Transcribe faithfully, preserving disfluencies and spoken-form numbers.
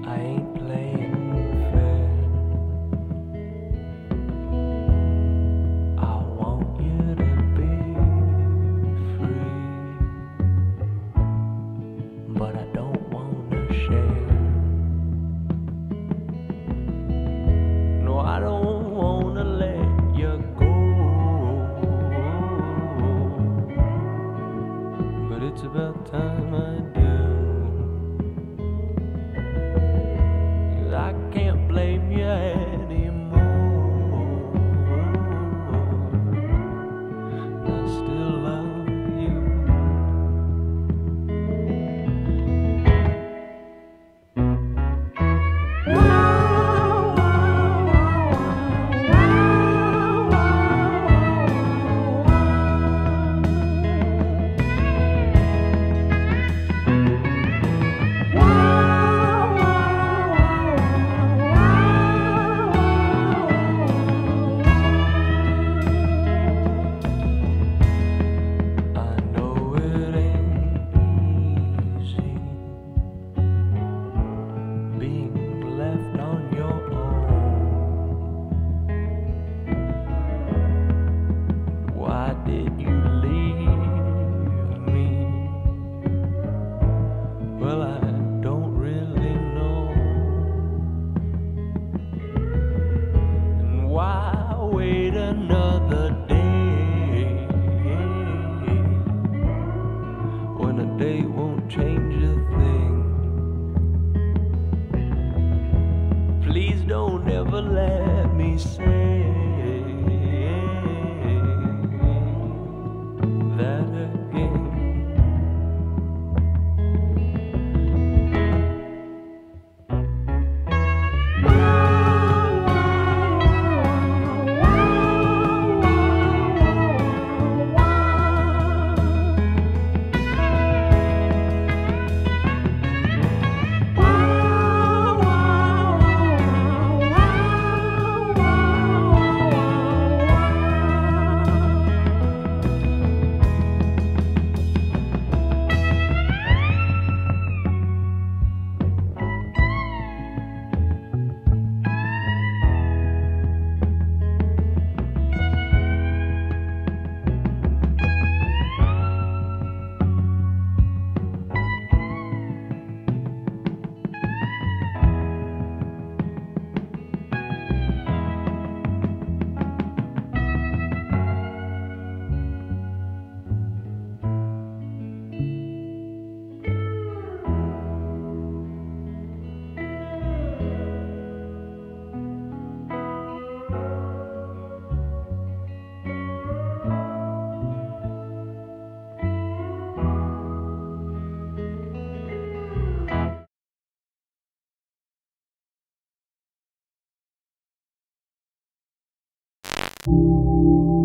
I ain't playing fair. I want you to be free, but I don't wanna share. No, I don't wanna let you go, but it's about time I do. I can't blame you anymore. I still love you. Don't ever let me say that again. You